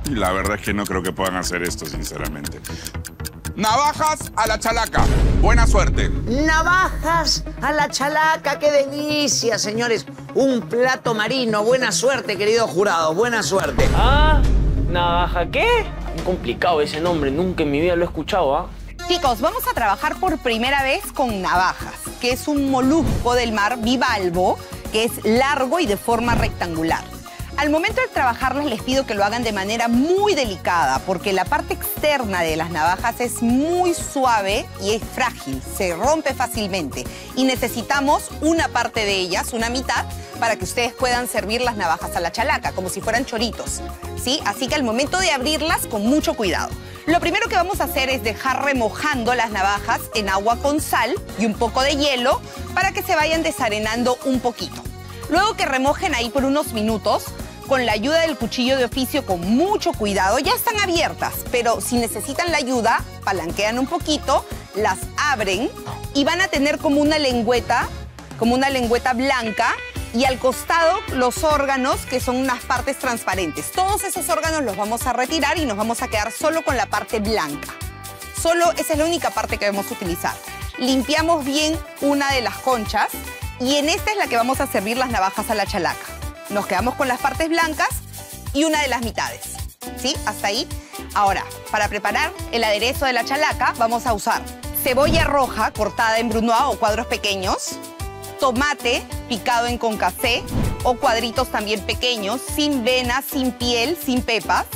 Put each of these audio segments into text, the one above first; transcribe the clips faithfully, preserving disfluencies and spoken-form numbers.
Y la verdad es que no creo que puedan hacer esto, sinceramente. Navajas a la chalaca. Buena suerte. Navajas a la chalaca, qué delicia, señores. Un plato marino, buena suerte, querido jurado, buena suerte. Ah, ¿navaja qué? Muy complicado ese nombre, nunca en mi vida lo he escuchado, ¿ah? Chicos, vamos a trabajar por primera vez con navajas, que es un molusco del mar bivalvo, que es largo y de forma rectangular. Al momento de trabajarlas les pido que lo hagan de manera muy delicada, porque la parte externa de las navajas es muy suave y es frágil, se rompe fácilmente. Y necesitamos una parte de ellas, una mitad, para que ustedes puedan servir las navajas a la chalaca, como si fueran choritos, ¿sí? Así que al momento de abrirlas, con mucho cuidado. Lo primero que vamos a hacer es dejar remojando las navajas en agua con sal y un poco de hielo para que se vayan desarenando un poquito. Luego que remojen ahí por unos minutos, con la ayuda del cuchillo de oficio, con mucho cuidado, ya están abiertas, pero si necesitan la ayuda, palanquean un poquito, las abren y van a tener como una lengüeta, como una lengüeta blanca, y al costado los órganos, que son unas partes transparentes. Todos esos órganos los vamos a retirar y nos vamos a quedar solo con la parte blanca. Solo esa es la única parte que vamos a utilizar. Limpiamos bien una de las conchas y en esta es la que vamos a servir las navajas a la chalaca. Nos quedamos con las partes blancas y una de las mitades, ¿sí? Hasta ahí. Ahora, para preparar el aderezo de la chalaca, vamos a usar cebolla roja cortada en brunoise o cuadros pequeños, tomate picado en concafé o cuadritos también pequeños, sin venas, sin piel, sin pepas,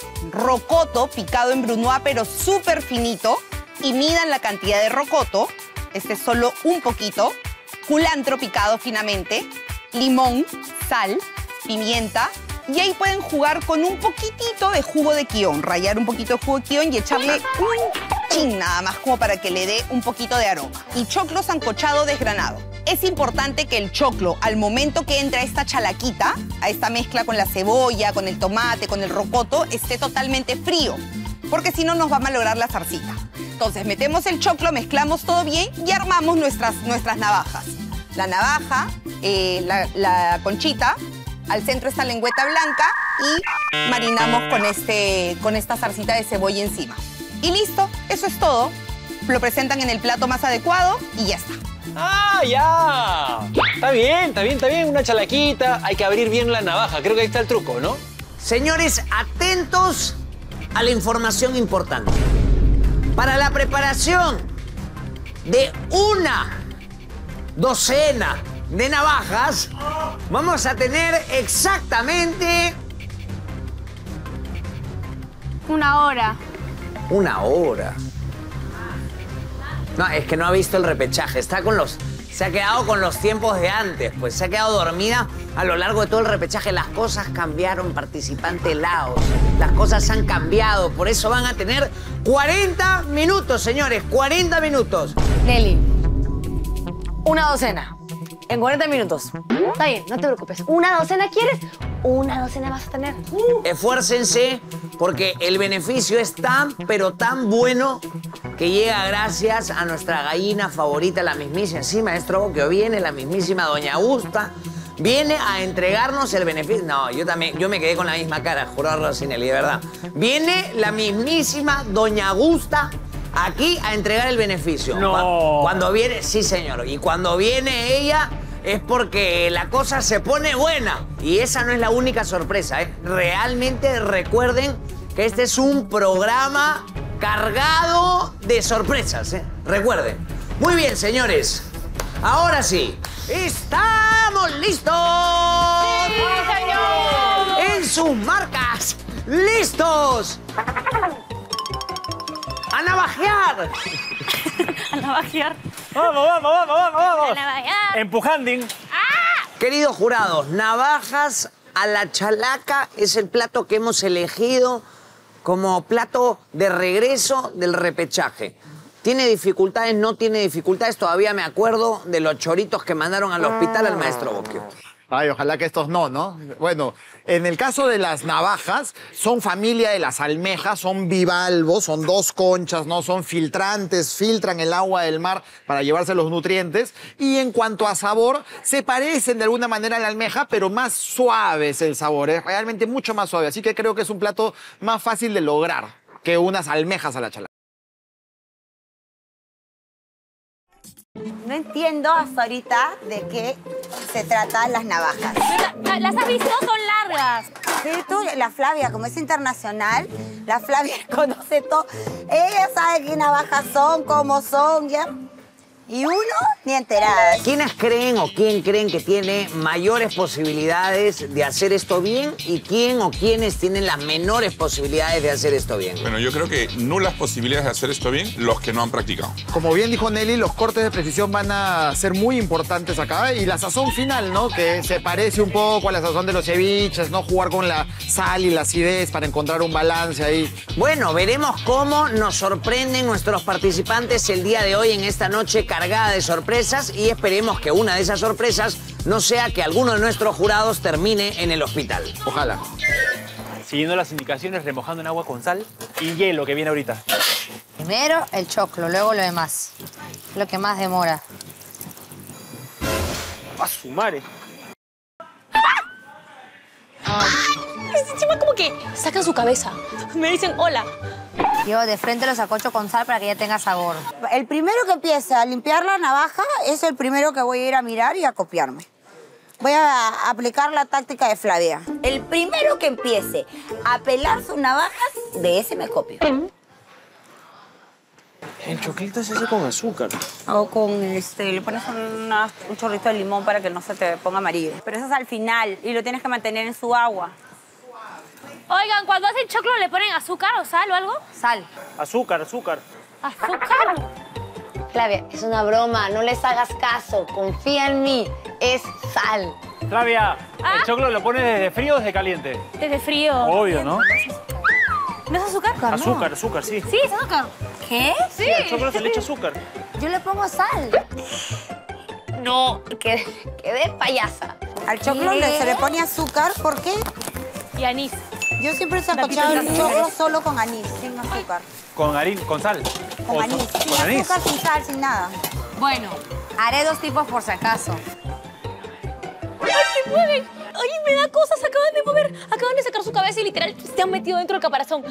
rocoto picado en brunoise pero súper finito, y midan la cantidad de rocoto, este es solo un poquito, culantro picado finamente, limón, sal, pimienta, y ahí pueden jugar con un poquitito de jugo de quión, rallar un poquito de jugo de quión y echarle un chin nada más como para que le dé un poquito de aroma. Y choclo sancochado desgranado. Es importante que el choclo, al momento que entra a esta chalaquita, a esta mezcla con la cebolla, con el tomate, con el rocoto, esté totalmente frío, porque si no nos va a malograr la zarcita. Entonces metemos el choclo, mezclamos todo bien y armamos nuestras, nuestras navajas. La navaja, eh, la, la conchita, al centro esta lengüeta blanca y marinamos con, este, con esta zarcita de cebolla encima. Y listo, eso es todo. Lo presentan en el plato más adecuado y ya está. ¡Ah, ya! Está bien, está bien, está bien. Una chalaquita, hay que abrir bien la navaja. Creo que ahí está el truco, ¿no? Señores, atentos a la información importante. Para la preparación de una docena de navajas, vamos a tener exactamente... Una hora. Una hora. No, es que no ha visto el repechaje. Está con los... Se ha quedado con los tiempos de antes, pues se ha quedado dormida a lo largo de todo el repechaje. Las cosas cambiaron, participante Laos. Las cosas han cambiado, por eso van a tener cuarenta minutos, señores, cuarenta minutos. Nelly, una docena en cuarenta minutos. Está bien, no te preocupes. ¿Una docena quieres? Una docena vas a tener. Uh. Esfuércense, porque el beneficio es tan, pero tan bueno que llega gracias a nuestra gallina favorita, la mismísima, sí, maestro Boquio, viene la mismísima Doña Augusta, viene a entregarnos el beneficio. No, yo también, yo me quedé con la misma cara, jurado Rosinelli, de verdad. Viene la mismísima Doña Augusta aquí a entregar el beneficio. No. Cuando viene, sí, señor, y cuando viene ella es porque la cosa se pone buena. Y esa no es la única sorpresa, ¿eh? Realmente recuerden que este es un programa cargado de sorpresas, ¿eh? Recuerden. Muy bien, señores. Ahora sí, ¡estamos listos! ¡Sí, señor! En sus marcas, ¡listos! ¡A navajear! A navajear. ¡Vamos, vamos, vamos, vamos, vamos! A navajear. Empujanding. Queridos jurados, navajas a la chalaca es el plato que hemos elegido como plato de regreso del repechaje. ¿Tiene dificultades? ¿No tiene dificultades? Todavía me acuerdo de los choritos que mandaron al hospital al maestro Boquio. Ay, ojalá que estos no, ¿no? Bueno, en el caso de las navajas, son familia de las almejas, son bivalvos, son dos conchas, ¿no? Son filtrantes, filtran el agua del mar para llevarse los nutrientes. Y en cuanto a sabor, se parecen de alguna manera a la almeja, pero más suave es el sabor, es realmente mucho más suave. Así que creo que es un plato más fácil de lograr que unas almejas a la chalaca. No entiendo hasta ahorita de qué se tratan las navajas. La- ¿Las has visto? Son largas. Sí, tú, la Flavia, como es internacional, la Flavia conoce todo. Ella sabe qué navajas son, cómo son, ya. Y uno, ni enterada. ¿Quiénes creen o quién creen que tiene mayores posibilidades de hacer esto bien y quién o quiénes tienen las menores posibilidades de hacer esto bien? Bueno, yo creo que nulas posibilidades de hacer esto bien los que no han practicado. Como bien dijo Nelly, los cortes de precisión van a ser muy importantes acá. Y la sazón final, ¿no? Que se parece un poco a la sazón de los ceviches, ¿no? Jugar con la sal y la acidez para encontrar un balance ahí. Bueno, veremos cómo nos sorprenden nuestros participantes el día de hoy en esta noche cargada de sorpresas y esperemos que una de esas sorpresas no sea que alguno de nuestros jurados termine en el hospital. Ojalá. Siguiendo las indicaciones, remojando en agua con sal y hielo que viene ahorita. Primero el choclo, luego lo demás. Lo que más demora. A su madre. Encima como que sacan su cabeza. Me dicen hola. Yo de frente lo sacocho con sal para que ya tenga sabor. El primero que empiece a limpiar la navaja es el primero que voy a ir a mirar y a copiarme. Voy a aplicar la táctica de Flavia. El primero que empiece a pelar sus navajas, de ese me copio. El choclito se hace con azúcar. O con, este, le pones una- un chorrito de limón para que no se te ponga amarillo. Pero eso es al final y lo tienes que mantener en su agua. Oigan, cuando hacen choclo, ¿le ponen azúcar o sal o algo? Sal. Azúcar, azúcar. ¿Azúcar? Flavia, es una broma, no les hagas caso, confía en mí, es sal. Flavia, ¿Ah? ¿el choclo lo pones desde frío o desde caliente? Desde frío. Obvio, ¿no? ¿No es azúcar? Azúcar, azúcar, sí. Sí, es azúcar. ¿Qué? Sí. Al choclo se le echa azúcar. Yo le pongo sal. No, quedé, quedé payasa. Al choclo le- se le pone azúcar, ¿por qué? Y anís. Yo siempre he sacado el choclo solo con anís, sin azúcar. Con harina, con sal. Con O anís, sin con anís. azúcar, sin sal, sin nada. Bueno, haré dos tipos por si acaso. ¡Ay, se mueven! ¡Ay, me da cosas! Se acaban de mover. Acaban de sacar su cabeza y literal se han metido dentro del caparazón.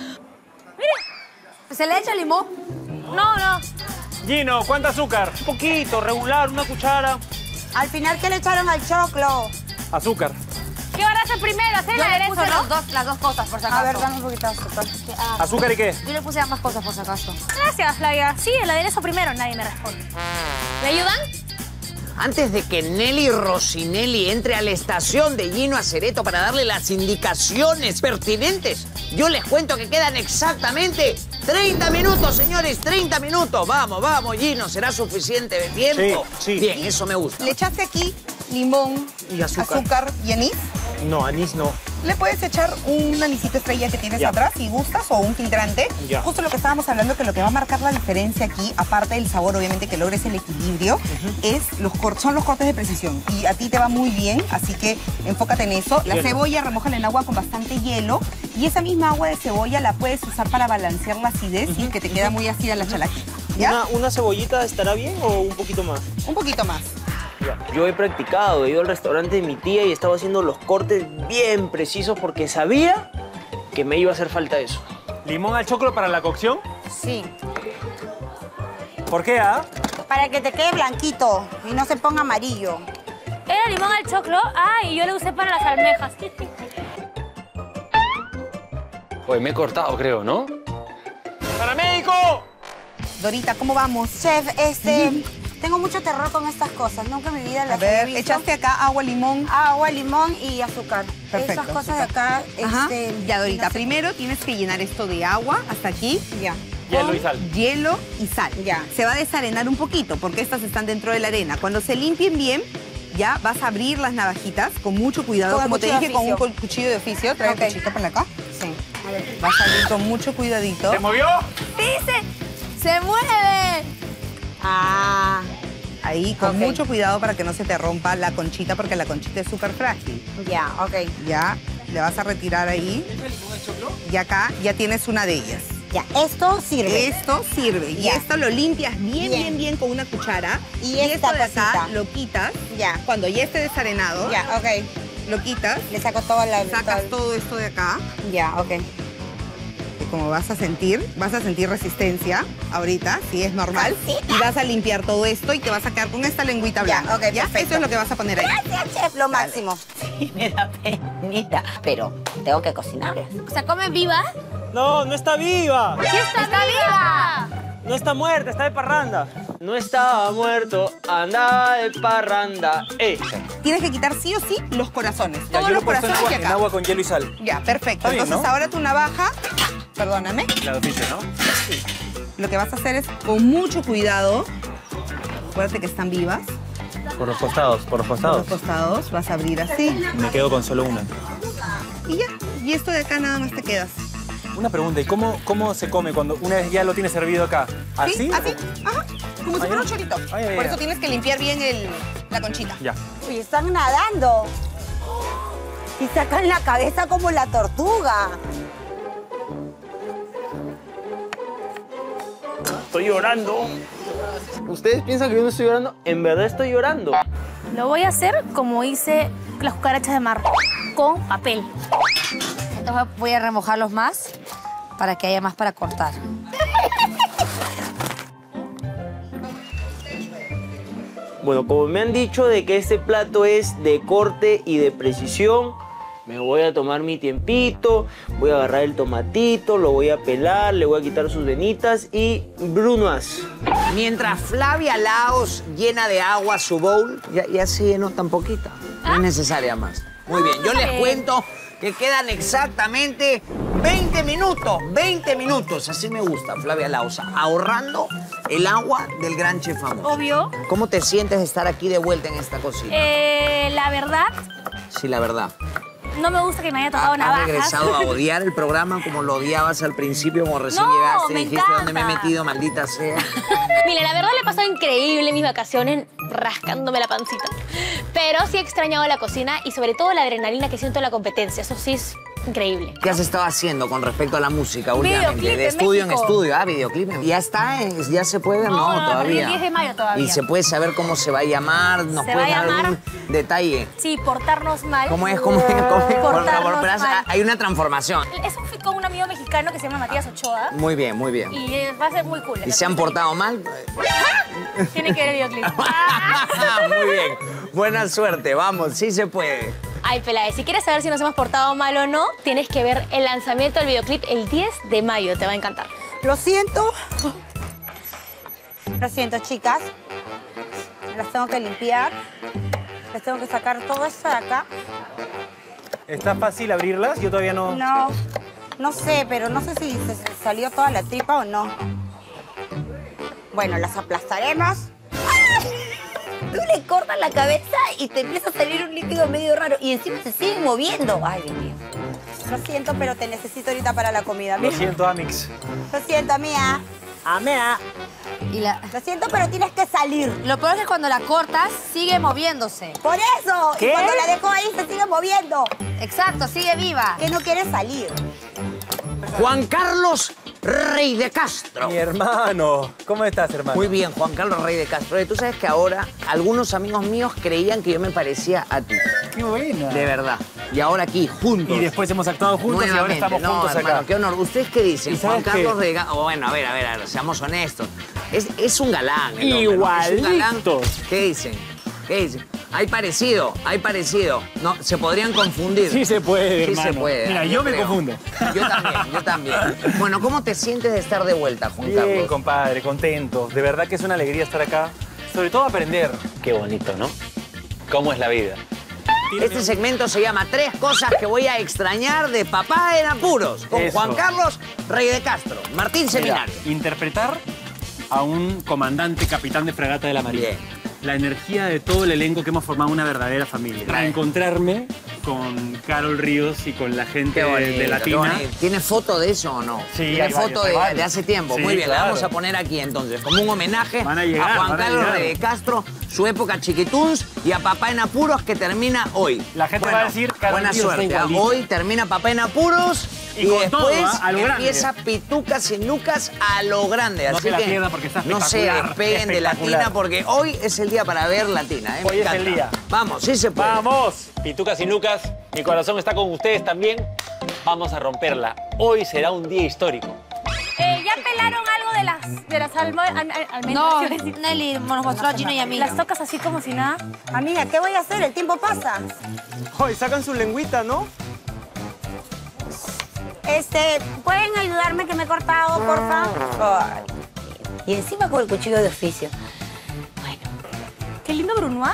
Miren. ¿Se le echa limón? No, no. Gino, ¿cuánto azúcar? Un poquito, regular, una cuchara. Al final, ¿qué le echaron al choclo? Azúcar. ¿Qué van a hacer primero? Hacer el Yo le aderezo, puse ¿no? los dos, las dos cosas por si acaso. A ver, dame un poquito de azúcar. Ah, ¿Azúcar y qué? Yo le puse ambas cosas por si acaso. Gracias, Flavia. Sí, el aderezo primero. Nadie me responde. ¿Me ayudan? Antes de que Nelly Rossinelli entre a la estación de Gino Acereto para darle las indicaciones pertinentes, yo les cuento que quedan exactamente treinta minutos, señores, treinta minutos. Vamos, vamos, Gino, ¿será suficiente de tiempo? Sí, sí. Bien, eso me gusta. Le echaste aquí limón, Y azúcar. azúcar y anís. No, anís no. Le puedes echar un anisito estrella que tienes Ya. atrás si gustas o un filtrante. Ya. Justo lo que estábamos hablando, que lo que va a marcar la diferencia aquí, aparte del sabor, obviamente, que logres el equilibrio, es los cor- son los cortes de precisión. Y a ti te va muy bien, así que enfócate en eso. La Hielo. cebolla, remójala en agua con bastante hielo. Y esa misma agua de cebolla la puedes usar para balancear la acidez y que te queda muy ácida la chalaquita. ¿Ya? ¿Una, una cebollita estará bien o un poquito más? Un poquito más. Ya. Yo he practicado, he ido al restaurante de mi tía y estaba haciendo los cortes bien precisos porque sabía que me iba a hacer falta eso. ¿Limón al choclo para la cocción? sí. ¿Por qué, ah? Para que te quede blanquito y no se ponga amarillo. Era limón al choclo. Ah, y yo lo usé para las almejas. Pues me he cortado, creo, ¿no? ¡Paramédico! Dorita, ¿cómo vamos? Chef, este, tengo mucho terror con estas cosas. Nunca en mi vida A las ver, he visto. echaste acá agua, limón. Agua, limón y azúcar. Perfecto, Esas cosas azúcar. de acá, Ajá. este... Ya, Dorita, no sé. primero tienes que llenar esto de agua hasta aquí. Ya. Hielo con y sal. Hielo y sal. Ya. Se va a desarenar un poquito porque estas están dentro de la arena. Cuando se limpien bien, ya vas a abrir las navajitas con mucho cuidado. Con el Como te cuchillo de dije, con un oficio. cu- cuchillo de oficio. Trae Ok. el cuchito para acá. Sí. A ver. Vas a abrir con mucho cuidadito. ¿Se movió? ¡Dice! ¡Se mueve! Ah, Ahí, con Ok. mucho cuidado para que no se te rompa la conchita, porque la conchita es súper frágil. Ya, ok. Ya, le vas a retirar ahí. Y acá ya tienes una de ellas. Ya, esto sirve. Esto sirve. Y Ya. esto lo limpias bien, Bien. bien, bien con una cuchara. Y esto esta de acá cosita. lo quitas. Ya. Cuando ya esté desarenado, Ya, ok. lo quitas. Le saco todo la... Sacas todo- todo esto de acá. Ya, ok. Y como vas a sentir, vas a sentir resistencia ahorita, si es normal. Cosita. Y vas a limpiar todo esto y te vas a quedar con esta lengüita Ya, blanca. ok, ¿Ya? perfecto. Eso es lo que vas a poner ahí. Gracias, chef, lo máximo. Sí, me da penita, pero tengo que cocinarla. O sea, ¿come viva? No, no está viva. ¡Sí está, viva! No está muerta, está de parranda. No estaba muerto, andaba de parranda. ¡Eh! Tienes que quitar sí o sí los corazones. Ya, Todos yo los lo he puesto en corazones agua, de en acá. agua con hielo y sal. Ya, perfecto. Está bien, Entonces ¿no? ahora tu navaja, perdóname, La de oficio, ¿no? lo que vas a hacer es con mucho cuidado. Acuérdate que están vivas. Por los costados, por los Por los costados. costados vas a abrir así. Me quedo con solo una. Y ya. Y esto de acá nada más te quedas. Una pregunta, ¿y cómo, cómo se come cuando una vez ya lo tienes servido acá? ¿Así? ¿Sí? Así. Ajá. Como si Ah, fuera ya. un chorito. Ah, ya, ya, Por ya. eso tienes que limpiar bien el, la conchita. Ya. Uy, están nadando. Y sacan la cabeza como la tortuga. Estoy llorando. ¿Ustedes piensan que yo no estoy llorando? En verdad estoy llorando. Lo voy a hacer como hice las cucarachas de mar, con papel. Entonces voy a remojarlos más para que haya más para cortar. Bueno, como me han dicho de que este plato es de corte y de precisión, me voy a tomar mi tiempito, voy a agarrar el tomatito, lo voy a pelar, le voy a quitar sus venitas y brunoise. Mientras Flavia Laos llena de agua su bowl, ya, ya se llenó tan poquita. No es necesaria más. Muy bien, yo les Ok. cuento que quedan exactamente veinte minutos. veinte minutos, así me gusta, Flavia Laos, ahorrando el agua del gran chef famoso. Obvio. ¿Cómo te sientes de estar aquí de vuelta en esta cocina? Eh, la verdad, Sí, la verdad. no me gusta que me haya tocado ¿Has navajas. regresado a odiar el programa como lo odiabas al principio, como recién No, llegaste? me Dijiste, ¿dónde me he encanta. metido, maldita sea? Mira, la verdad le he pasado increíble mis vacaciones rascándome la pancita. Pero sí he extrañado la cocina y sobre todo la adrenalina que siento en la competencia. Eso sí es increíble. ¿Qué has estado haciendo con respecto a la música últimamente? Videoclip De en estudio en México. estudio. Ah, videoclip. ¿Ya está? eh, ¿Ya se puede ver? No, No, no, no, todavía. el diez de mayo todavía. ¿Y se puede saber cómo se va a llamar? ¿Nos Se puedes va a dar llamar- algún detalle? Sí, portarnos mal. ¿Cómo es? ¿Cómo es? ¿Cómo es? Por Portarnos favor, pero has- mal. hay una transformación. Es un fit con un amigo mexicano que se llama Matías Ochoa. Muy bien, muy bien. Y eh, va a ser muy cool. ¿Y se han portado mal? Tiene que ver el videoclip. Muy bien. Buena suerte, vamos, sí se puede. Ay, Peláez, si quieres saber si nos hemos portado mal o no, tienes que ver el lanzamiento del videoclip el diez de mayo. Te va a encantar. Lo siento. Lo siento, chicas. Las tengo que limpiar. Les tengo que sacar todo esto de acá. ¿Está fácil abrirlas? Yo todavía no... No, no sé, pero no sé si se salió toda la tripa o no. Bueno, las aplastaremos. Tú le cortas la cabeza y te empieza a salir un líquido medio raro. Y encima se siguen moviendo. Ay, Dios mío. Lo siento, pero te necesito ahorita para la comida. Lo Mira. siento, Amix. Lo siento, mía. Amea. Y la... Lo siento, pero tienes que salir. Lo peor es que cuando la cortas, sigue moviéndose. Por eso. ¿Qué? Y cuando la dejo ahí, se sigue moviendo. Exacto, sigue viva. Que no quiere salir. Juan Carlos Rey de Castro. Mi hermano. ¿Cómo estás, hermano? Muy bien, Juan Carlos Rey de Castro. Oye, tú sabes que ahora algunos amigos míos creían que yo me parecía a ti. Qué buena. De verdad. Y ahora aquí, juntos. Y después hemos actuado juntos y ahora Nuevamente. estamos no, juntos hermano, acá. qué honor. ¿Ustedes qué dicen? ¿Y Juan sabes Carlos qué? Rey de Castro. Bueno, a ver, a ver, a ver, seamos honestos. Es, es un galán. el hombre, ¿no? Es un galán. Igualitos. ¿Qué dicen? ¿Qué dicen? Hay parecido, hay parecido. No, se podrían confundir. Sí se puede, Sí hermano. se puede. Mira, yo me creo. confundo. Yo también, yo también. Bueno, ¿cómo te sientes de estar de vuelta, Juan Bien, Carlos? compadre, contento. De verdad que es una alegría estar acá. Sobre todo aprender. Qué bonito, ¿no? ¿Cómo es la vida? Este segmento se llama Tres cosas que voy a extrañar de papá en apuros. Con Eso. Juan Carlos Rey de Castro. Martín Mira, Seminario. interpretar a un comandante capitán de fragata de la Marina. Bien. La energía de todo el elenco que hemos formado una verdadera familia. Bien. Encontrarme con Carol Ríos y con la gente Qué bonito, de Latina. qué bonito. ¿Tiene foto de eso o no? Sí, ¿Tiene hay foto varios, hay de, varios. de hace tiempo? Sí, Muy bien, claro. la vamos a poner aquí entonces, como un homenaje Van a llegar, a Juan van a Carlos llegar. Rey de Castro, su época chiquituns y a Papá en Apuros que termina hoy. La gente va a decir, Carol buena Ríos suerte. está ¿ah? igualito. Hoy termina Papá en Apuros Y y, con después todo, ¿ah? A lo grande. empieza Pituca sin Lucas a lo grande. No Así se la que pierdan porque está no se espectacular, despeguen de espectacular. Latina porque hoy es el día para ver Latina. ¿eh? Me Hoy es el encanta. día. Vamos, sí se puede. ¡Vamos! Pituca sin Lucas, mi corazón está con ustedes también. Vamos a romperla. Hoy será un día histórico. Eh, ¿Ya pelaron algo de las, de las almo- al- al- almendras? No, Iba a decir. Nelly nos mostró a Gino y a mí. Las tocas así como si nada. Amiga, ¿qué voy a hacer? El tiempo pasa. Hoy sacan su lengüita, ¿no? Este, ¿pueden ayudarme que me he cortado, porfa? Ay. Y encima con el cuchillo de oficio. Qué lindo Brunois.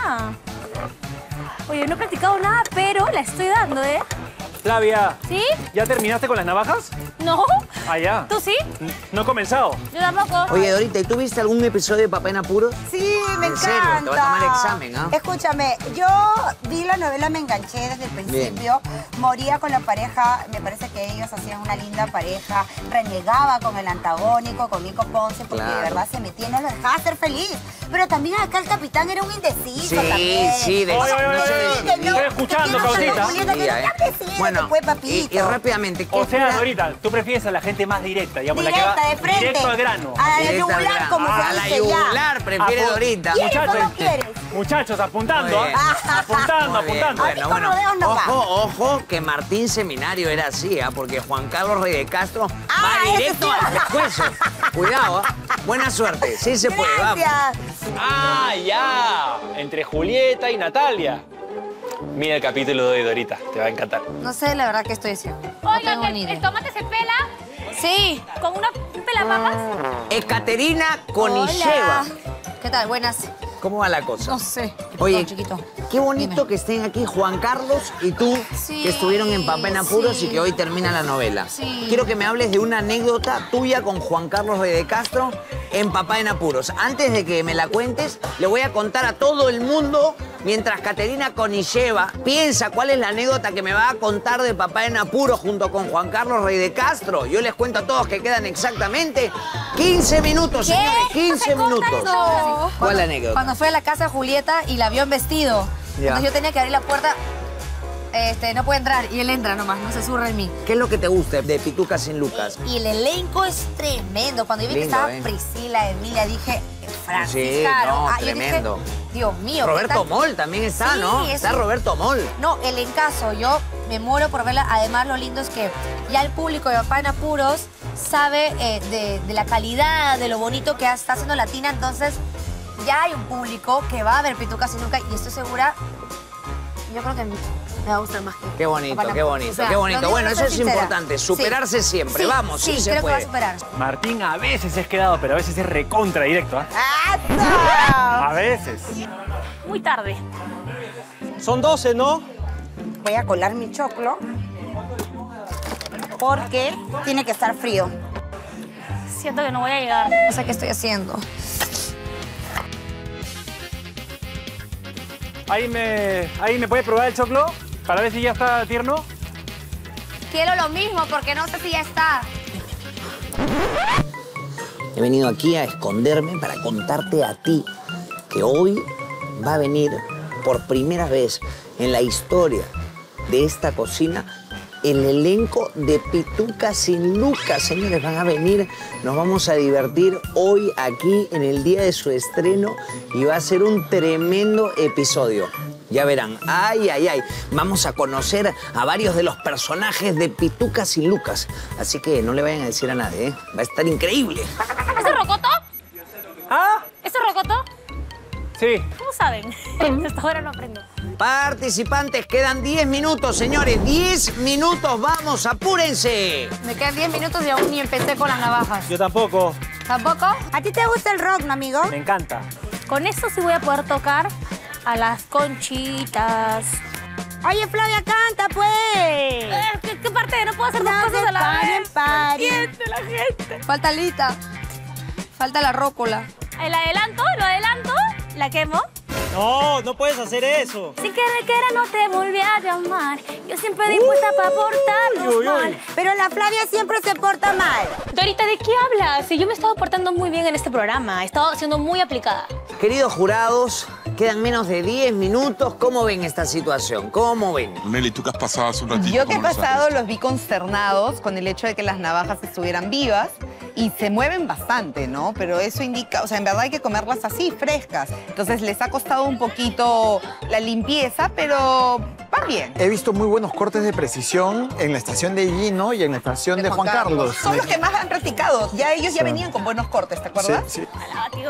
Oye, no he practicado nada, pero la estoy dando, ¿eh? Flavia, ¿Sí? ¿ya terminaste con las navajas? ¿No? Ah, ya. ¿Tú sí? No he comenzado. Yo tampoco. Oye, Dorita, ¿y tú viste algún episodio de Papá en Apuros? Sí, me ¿En encanta. serio? Te va a tomar examen, ¿ah? Escúchame, yo vi la novela, me enganché desde el principio. Moría con la pareja, me parece que ellos hacían una linda pareja. Renegaba con el antagónico, con Nico Ponce, porque Claro. de verdad se metía y no lo dejaba ser feliz. Pero también acá el capitán era un indeciso Sí, también. sí, de- O sea, Oye, oye, no oye, sé, oye, que no, estoy que escuchando, no, que no, Causita. Julieta, que no, ¿eh? ya decídete, Bueno, pues, y, papito. y rápidamente, ¿qué O sea, espera- Dorita, tú prefieres a la gente más directa, digamos, Directa, la que va de frente. directo al grano. A la Directa al yugular, grano. como A se la dice yugular ya. prefiere Apu- Dorita. ¿Quieres o no Muchachos, quieres? muchachos, apuntando, Muy bien. ¿ah? Apuntando, Muy bien, apuntando. A mí con rodeos no va. ojo, ojo, que Martín Seminario era así, ¿ah? Porque Juan Carlos Rey de Castro Ah, va ese directo sí. al pescuezo. Cuidado, ¿ah? Buena suerte, sí se puede, vamos. Gracias. Ah, ya. Entre Julieta y Natalia. Mira el capítulo de hoy, Dorita. Te va a encantar. No sé la verdad qué estoy haciendo. No Oigan, tengo ¿el, ni el idea. tomate se pela Sí. con una un pelapapas? Ekaterina Konisheva. ¿Qué tal? Buenas. ¿Cómo va la cosa? No sé. Oye, chiquito. qué bonito Dime. que estén aquí Juan Carlos y tú, Sí, que estuvieron en Papá en Apuros sí. y que hoy termina la novela. Sí. Quiero que me hables de una anécdota tuya con Juan Carlos Rey de Castro en Papá en Apuros. Antes de que me la cuentes, le voy a contar a todo el mundo, mientras Caterina Konisheva piensa cuál es la anécdota que me va a contar de Papá en Apuros junto con Juan Carlos Rey de Castro. Yo les cuento a todos que quedan exactamente quince minutos, señores, quince minutos. No. ¿Cuál es la anécdota? Cuando fui a la casa de Julieta y la vio en vestido. Ya. Entonces yo tenía que abrir la puerta. Este, no puede entrar. Y él entra nomás, no se surra en mí. ¿Qué es lo que te gusta de Pituca sin Lucas? Y el elenco es tremendo. Cuando yo vi que Lindo, estaba ¿eh? Priscila, Emilia, dije, Francis Sí, Caro. no, Ah, yo dije, tremendo. Dios mío. ¿qué Roberto tal? Moll también está, Sí, ¿no? es Está un- Roberto Moll. No, el encaso, yo me muero por verla. Además, lo lindo es que ya el público de Papá en Apuros sabe eh, de, de la calidad, de lo bonito que está haciendo Latina. Entonces, ya hay un público que va a ver Pituca sin Nunca y estoy segura, yo creo que me va a gustar más que Qué bonito, Papá en qué Apuros. bonito, O sea, qué bonito. lo digo Bueno, con eso es sincera. importante, Sí. superarse siempre. Sí, Vamos, sí, sí, se creo puede. que va a superar. Martín a veces es quedado, pero a veces es recontra directo, ¿ah? ¡Asa! A veces. Muy tarde. Son doce, ¿no? Voy a colar mi choclo porque tiene que estar frío. Siento que no voy a llegar. No sé qué estoy haciendo. Ahí me, ahí me puede probar el choclo para ver si ya está tierno. Quiero lo mismo porque no sé si ya está. He venido aquí a esconderme para contarte a ti que hoy va a venir por primera vez en la historia de esta cocina el elenco de Pituca sin Lucas. Señores, van a venir, nos vamos a divertir hoy aquí en el día de su estreno y va a ser un tremendo episodio. Ya verán, ay, ay, ay. Vamos a conocer a varios de los personajes de Pituca sin Lucas. Así que no le vayan a decir a nadie, ¿eh? Va a estar increíble. ¿Eso es rocoto? ¿Ah? ¿Eso es rocoto? Sí. ¿Cómo saben? Hasta ahora no aprendo. Participantes, quedan diez minutos, señores. diez minutos, vamos, apúrense. Me quedan diez minutos y aún ni empecé con las navajas. Yo tampoco. ¿Tampoco? ¿A ti te gusta el rock, no, amigo? Me encanta. Con eso sí voy a poder tocar a las conchitas. Oye, Flavia, canta, pues. Eh, ¿qué, qué parte? No puedo hacer dos No cosas se a la paren, vez. paren. Siente la gente. Falta Lita. Falta la rócola. El adelanto, lo adelanto, la quemo. No, no puedes hacer eso. Sin querer, querer, no te volví a llamar. Yo siempre dispuesta para portarnos uy, uy. mal. Pero la Flavia siempre se porta mal. Dorita, ¿de qué hablas? Si yo me he estado portando muy bien en este programa. He estado siendo muy aplicada. Queridos jurados, quedan menos de diez minutos. ¿Cómo ven esta situación? ¿Cómo ven? Nelly, ¿tú qué has pasado hace un ratito? Yo que he ¿Cómo nos has pasado visto? los vi consternados con el hecho de que las navajas estuvieran vivas y se mueven bastante, ¿no? Pero eso indica, o sea, en verdad hay que comerlas así, frescas. Entonces les ha costado un poquito la limpieza, pero va bien. He visto muy buenos cortes de precisión en la estación de Gino y en la estación de, Juan Carlos. Son los que más han practicado. Ya ellos ya venían con buenos cortes, ¿te acuerdas? Sí, sí. Hola, tío.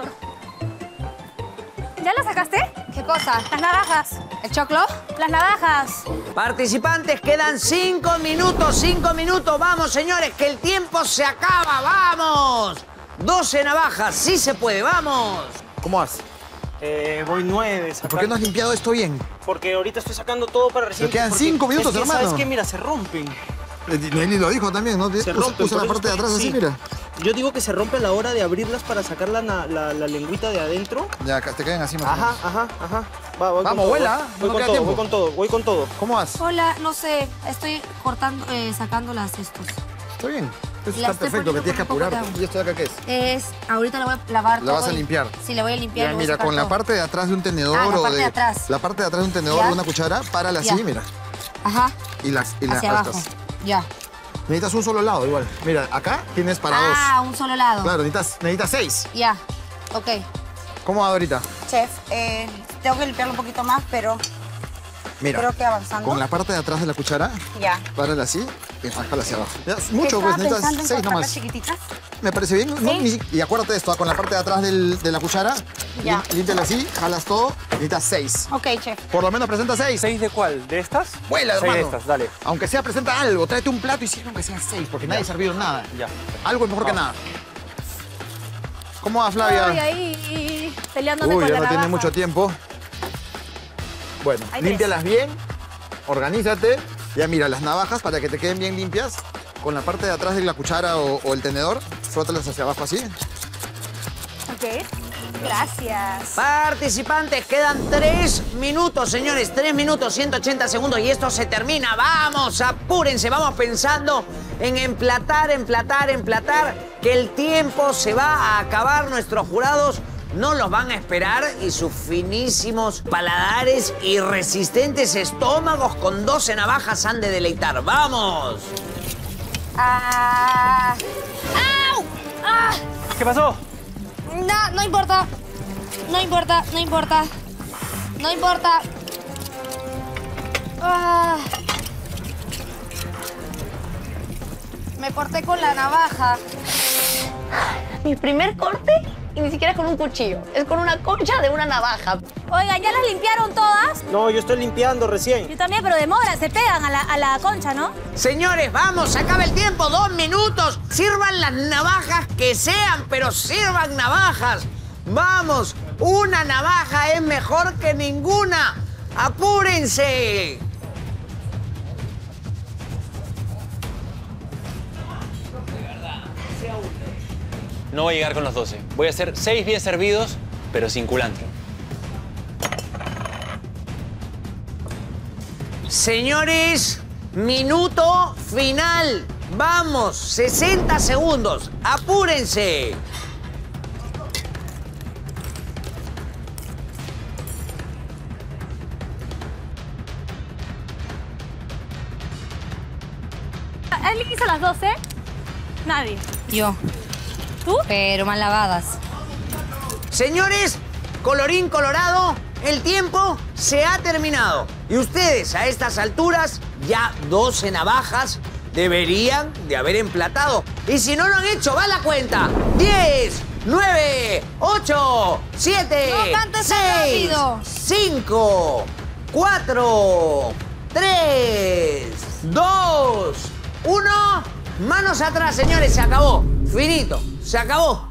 ¿Ya la sacaste? ¿Qué cosa? Las navajas. ¿El choclo? Las navajas. Participantes, quedan cinco minutos, cinco minutos. Vamos, señores, que el tiempo se acaba. ¡Vamos! doce navajas, sí se puede, vamos. ¿Cómo vas? Eh, voy nueve. ¿Por qué no has limpiado esto bien? Porque ahorita estoy sacando todo para recién. Pero quedan porque cinco minutos, es que, hermano. ¿Sabes qué? Mira, se rompen. Nelly lo dijo también, ¿no? Se Usa, rompen. usa por la eso parte de estoy- atrás así, sí. mira. Yo digo que se rompe a la hora de abrirlas para sacar la, na- la, la lengüita de adentro. Ya, acá te quedan así más o Ajá, menos. ajá, ajá. Va, voy con Vamos, todo, vuela, Voy, no voy con queda todo, tiempo. voy con todo, voy con todo. ¿Cómo vas? Hola, no sé. Estoy cortando, eh, sacando las estos. Está bien. Eso La está estoy perfecto, que poniendo tienes que con un poco apurar. de agua. ¿Y esto de acá qué es? Es, ahorita la voy a lavar La vas todo a y- limpiar. Sí, la voy a limpiar. Ya, le voy a mira, sacar con la todo. parte de atrás de un tenedor Ah, la o parte de... de atrás. La parte de atrás de un tenedor Ya. o una cuchara, párala así, Ya. mira. Ajá, Y las, y las hacia abajo. altas. Ya. Necesitas un solo lado igual. Mira, acá tienes para Ah, dos. un solo lado. Claro, necesitas, necesitas seis. Ya, ok. ¿Cómo va ahorita? Chef, eh, tengo que limpiarlo un poquito más, pero Mira, creo que avanzando. con la parte de atrás de la cuchara, Ya. párala así y bájala hacia abajo. Ya, mucho, Estaba pues necesitas pensando en seis cortarlas nomás. chiquititas. Me parece bien. No, ni- y acuérdate de esto, ah, con la parte de atrás del- de la cuchara, Ya. lim- límpiala así, jalas todo, necesitas seis. Ok, chef. Por lo menos presenta seis. ¿Seis de cuál? ¿De estas? Vuela, Seis hermano. de estas, dale. Aunque sea, presenta algo. Tráete un plato y sirve aunque sea seis, porque nadie ha servido nada. Ya. Algo es mejor que nada. ¿Cómo va, Flavia? Estoy ahí peleándome Uy, con ya la no tiene navaja. mucho tiempo. Bueno, Hay límpialas bien, organízate. Ya mira, las navajas, para que te queden bien limpias, con la parte de atrás de la cuchara o, o el tenedor, frótalas hacia abajo así. Ok. Gracias. Participantes, quedan tres minutos, señores. Tres minutos, ciento ochenta segundos y esto se termina. Vamos, apúrense, vamos pensando en emplatar, emplatar, emplatar, que el tiempo se va a acabar. Nuestros jurados no los van a esperar y sus finísimos paladares y resistentes estómagos con doce navajas han de deleitar. ¡Vamos! Ah, ¡Au! ¡Ah! ¿Qué pasó? no, no importa. No importa, no importa. No importa. Ah. Me corté con la navaja. Mi primer corte y ni siquiera es con un cuchillo. Es con una concha de una navaja. Oigan, ¿ya las limpiaron todas? No, yo estoy limpiando recién. Yo también, pero demora, se pegan a la, a la concha, ¿no? Señores, vamos, se acaba el tiempo, dos minutos. Sirvan las navajas que sean, pero sirvan navajas. Vamos, una navaja es mejor que ninguna. ¡Apúrense! No voy a llegar con los doce. Voy a hacer seis bien servidos, pero sin culantro. Señores, minuto final. Vamos, sesenta segundos. ¡Apúrense! ¿Alguien hizo las doce? Nadie. Yo. ¿Tú? Pero mal lavadas. Señores, colorín colorado, el tiempo se ha terminado. Y ustedes a estas alturas, ya doce navajas deberían de haber emplatado. Y si no lo han hecho, va la cuenta. diez, nueve, ocho, siete, No cantes tan seis, rápido. cinco, cuatro, tres, dos, uno. Manos atrás, señores, se acabó. Finito, se acabó.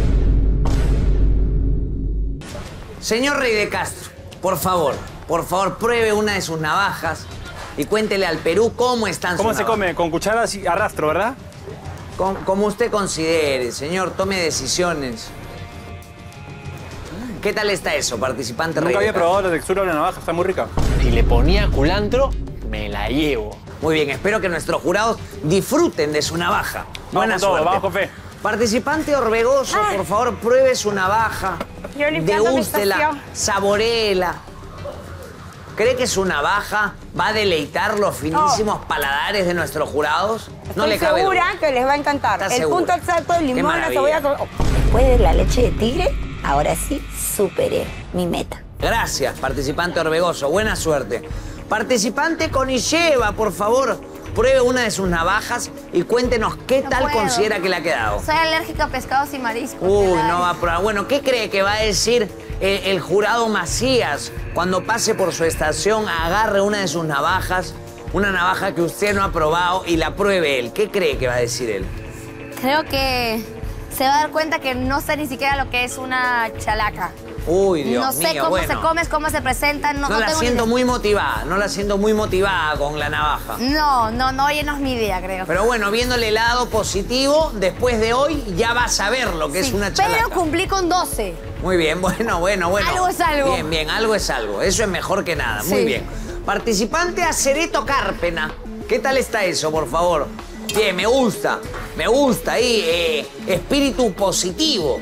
Señor Rey de Castro, por favor, por favor, pruebe una de sus navajas y cuéntele al Perú cómo están ¿Cómo sus se navajas. come? Con cucharas y arrastro, ¿verdad? Com- Como usted considere, señor, tome decisiones. ¿Qué tal está eso, participante? Nunca había probado la textura de la navaja, está muy rica. Si le ponía culantro, me la llevo. Muy bien, espero que nuestros jurados disfruten de su navaja. Buena todo, suerte. vamos con fe. Participante Orbegoso, Ay. por favor, pruebe su navaja. Yo limpiando mi Degústela, estación. saboréela. ¿Cree que su navaja va a deleitar los finísimos Oh. paladares de nuestros jurados? No Estoy le cabe segura duda. que les va a encantar. ¿Está El segura? punto exacto del Qué limón, la maravilla. cebolla... con- Después de la leche de tigre, ahora sí superé mi meta. Gracias, participante Orbegoso. Buena suerte. Participante Conilleva, por favor, pruebe una de sus navajas y cuéntenos qué No tal puedo. considera que le ha quedado. Soy alérgica a pescados y mariscos. Uy, ¿qué no tal? va a probar. Bueno, ¿qué cree que va a decir el, el jurado Macías cuando pase por su estación, agarre una de sus navajas, una navaja que usted no ha probado y la pruebe él? ¿Qué cree que va a decir él? Creo que se va a dar cuenta que no sé ni siquiera lo que es una chalaca. Uy, Dios no sé mío, cómo bueno. se come, cómo se presenta, no, No, no la tengo ni siento idea. muy motivada, no la siento muy motivada con la navaja. No, no, no, oye, no es mi idea, creo. Pero bueno, viéndole el lado positivo, después de hoy ya va a saber lo que Sí, es una chalaca. pero cumplí con doce. Muy bien, bueno, bueno, bueno. Algo es algo. Bien, bien, algo es algo. Eso es mejor que nada. Muy Sí. bien. Participante Acereto Cárpena. ¿Qué tal está eso, por favor? Bien, me gusta. Me gusta ahí. eh, espíritu positivo.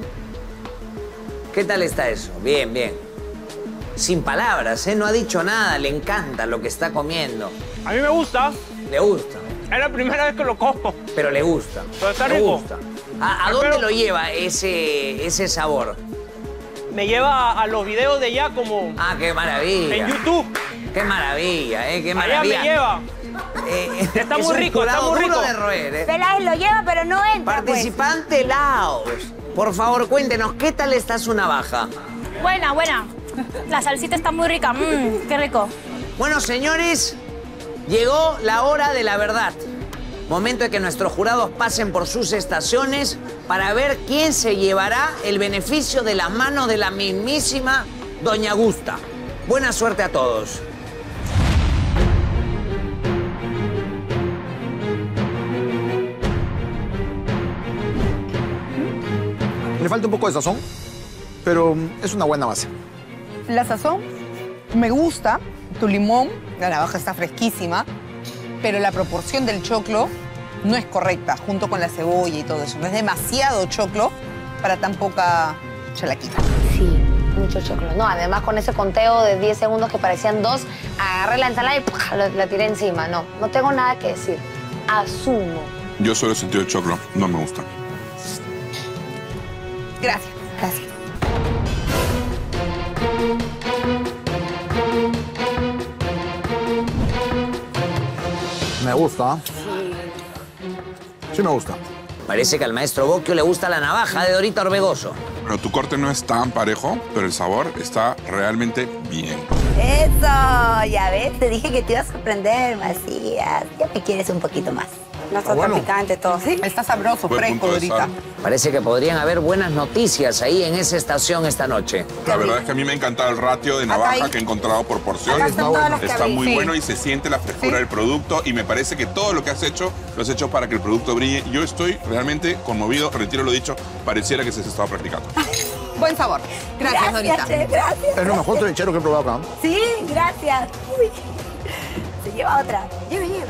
¿Qué tal está eso? Bien, bien. Sin palabras, ¿eh? No ha dicho nada. Le encanta lo que está comiendo. A mí me gusta. Le gusta. Es la primera vez que lo como. Pero le gusta. Pero está le rico. gusta. ¿A, a dónde Pero- lo lleva ese, ese sabor? Me lleva a los videos de ya como Ah, qué maravilla. en YouTube. Qué maravilla, ¿eh? Qué Allá maravilla. me lleva. Eh, Está es muy un rico, está jurado muy duro rico. de roer, ¿eh? Peláez lo lleva, pero no entra, pues. Participante Laos. Por favor, cuéntenos, ¿qué tal está su navaja? Buena, buena. La salsita está muy rica. Mmm, qué rico. Bueno, señores, llegó la hora de la verdad. Momento de que nuestros jurados pasen por sus estaciones para ver quién se llevará el beneficio de la mano de la mismísima Doña Gusta. Buena suerte a todos. Le falta un poco de sazón, pero es una buena base. La sazón me gusta, tu limón, la navaja está fresquísima, pero la proporción del choclo no es correcta, junto con la cebolla y todo eso. No es demasiado choclo para tan poca chalaquita. Sí, mucho chocolate. No, además con ese conteo de diez segundos que parecían dos, agarré la ensalada y ¡pua! la, la tiré encima. No, no tengo nada que decir. Asumo. Yo solo he sentido el choclo, no me gusta. Gracias. Gracias. Me gusta. Sí me gusta. Parece que al maestro Bocchio le gusta la navaja de Dorita Orbegoso. Pero tu corte no es tan parejo, pero el sabor está realmente bien. Eso, ya ves, te dije que te iba a sorprender, Macías. Ya me quieres un poquito más. No está Ah, bueno. tan picante todo. ¿Sí? Está sabroso, Buen fresco, punto de Dorita. sal. Parece que podrían haber buenas noticias ahí en esa estación esta noche. La verdad es que a mí me ha encantado el ratio de navaja hay- que he encontrado por Acá porciones. están todas las que Está abrí. muy Sí. bueno y se siente la frescura Sí. del producto y me parece que todo lo que has hecho lo has hecho para que el producto brille. Yo estoy realmente conmovido, retiro lo dicho, pareciera que se estaba practicando. Buen sabor. Gracias, Dorita. Che, gracias. Es lo mejor trinchero que he probado acá. Sí, gracias. Uy, se lleva otra. Lleve, lleve.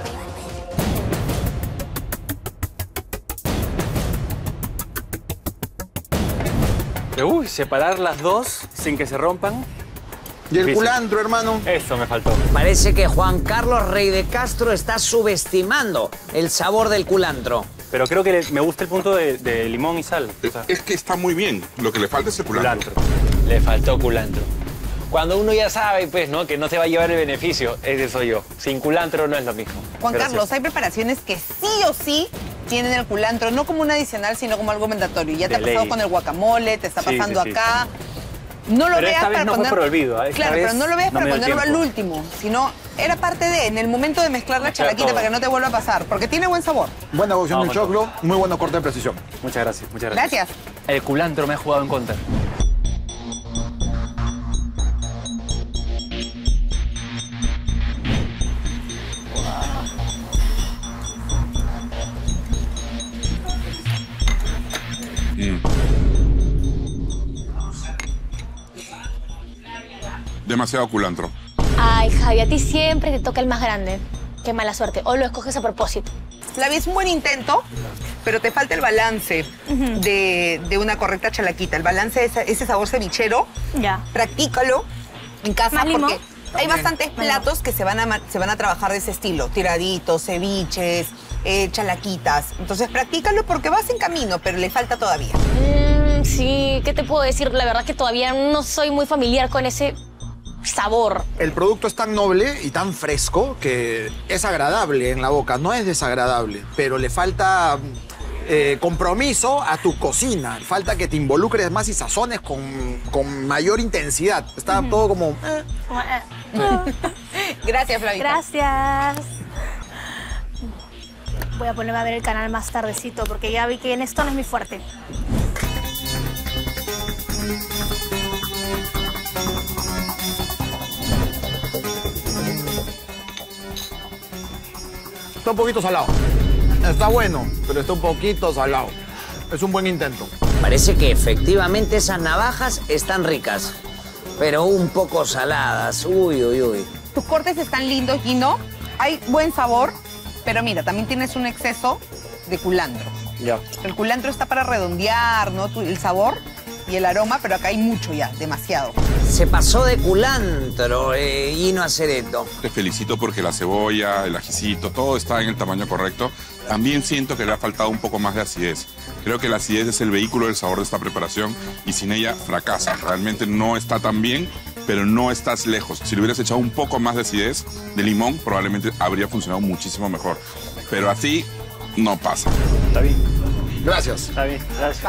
Uy, separar las dos sin que se rompan. Y el Difícil. culantro, hermano. Eso me faltó. Parece que Juan Carlos Rey de Castro está subestimando el sabor del culantro. Pero creo que le- me gusta el punto de, de limón y sal. O sea, Es que está muy bien. Lo que le falta es el culantro. culantro. Le faltó culantro. Cuando uno ya sabe, pues, ¿no? Que no te va a llevar el beneficio, ese soy yo. Sin culantro no es lo mismo. Juan Gracias. Carlos, hay preparaciones que sí o sí tienen el culantro, no como un adicional, sino como algo mandatorio. Ya te De ha pasado ley. con el guacamole, te está Sí, pasando sí, sí. acá. No lo Pero veas esta vez para no fue poner... por olvido, ¿eh? Esta Claro, vez pero no lo veas no para me dio ponerlo al tiempo. último, sino era parte de, en el momento de mezclar la Mezclar chalaquita todo. para que no te vuelva a pasar, porque tiene buen sabor. Buena cocción del Vamos, choclo, muy buena corte de precisión. Muchas gracias, muchas gracias. Gracias. El culantro me ha jugado en contra. demasiado culantro. Ay, Javi, a ti siempre te toca el más grande. Qué mala suerte. O lo escoges a propósito. Flavia, es un buen intento, pero te falta el balance de, de una correcta chalaquita. El balance de ese, ese sabor cevichero. Ya. Practícalo en casa ¿Más limón? porque hay bastantes platos que se van, a, se van a trabajar de ese estilo. Tiraditos, ceviches, eh, chalaquitas. Entonces, practícalo porque vas en camino, pero le falta todavía. Mm, sí, ¿qué te puedo decir? La verdad que todavía no soy muy familiar con ese sabor. El producto es tan noble y tan fresco que es agradable en la boca, no es desagradable, pero le falta eh, compromiso a tu cocina. Falta que te involucres más y sazones con, con mayor intensidad. Está uh-huh. todo como... Eh. Gracias, Flavita. Gracias. Voy a ponerme a ver el canal más tardecito porque ya vi que en esto no es mi fuerte. Está un poquito salado. Está bueno, pero está un poquito salado. Es un buen intento. Parece que efectivamente esas navajas están ricas, pero un poco saladas. Uy, uy, uy. Tus cortes están lindos, Gino. Hay buen sabor, pero mira, también tienes un exceso de culantro. Ya. El culantro está para redondear, ¿no? El sabor y el aroma, pero acá hay mucho ya, demasiado. Se pasó de culantro, eh, Gino Acereto. Te felicito porque la cebolla, el ajicito, todo está en el tamaño correcto. También siento que le ha faltado un poco más de acidez. Creo que la acidez es el vehículo del sabor de esta preparación y sin ella fracasa. Realmente no está tan bien, pero no estás lejos. Si le hubieras echado un poco más de acidez de limón, probablemente habría funcionado muchísimo mejor. Pero así no pasa. Está bien. Gracias. Está bien, gracias.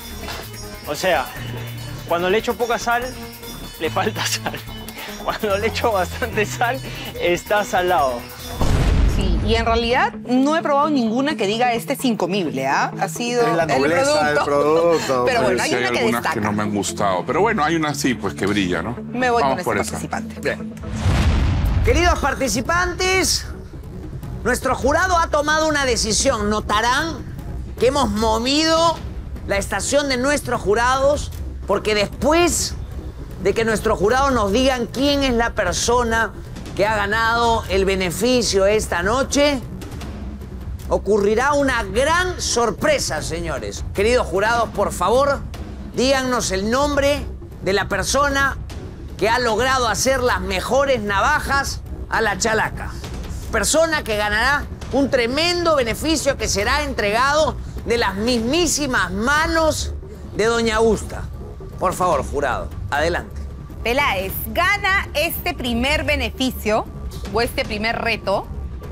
O sea, cuando le echo poca sal, le falta sal. Cuando le echo bastante sal, está salado. Sí, y en realidad no he probado ninguna que diga este es incomible, ¿ah? Ha sido es la nobleza el producto. del producto. Pero bueno, sí hay una hay que algunas destaca. que no me han gustado. Pero bueno, hay una sí, pues que brilla, ¿no? Me voy Vamos con por este esa. participante. Bien. Queridos participantes, nuestro jurado ha tomado una decisión. Notarán que hemos movido la estación de nuestros jurados porque después de que nuestros jurados nos digan quién es la persona que ha ganado el beneficio esta noche, ocurrirá una gran sorpresa, señores. Queridos jurados, por favor, díganos el nombre de la persona que ha logrado hacer las mejores navajas a la chalaca. Persona que ganará un tremendo beneficio que será entregado de las mismísimas manos de Doña Augusta. Por favor, jurado, adelante. Peláez, gana este primer beneficio o este primer reto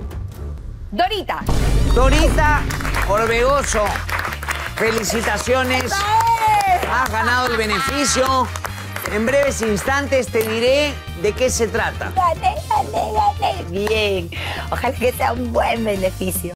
Dorita. Dorita Orbegoso, felicitaciones. Has ganado el beneficio. En breves instantes te diré de qué se trata. Gané, gané, gané. Bien. Ojalá que sea un buen beneficio.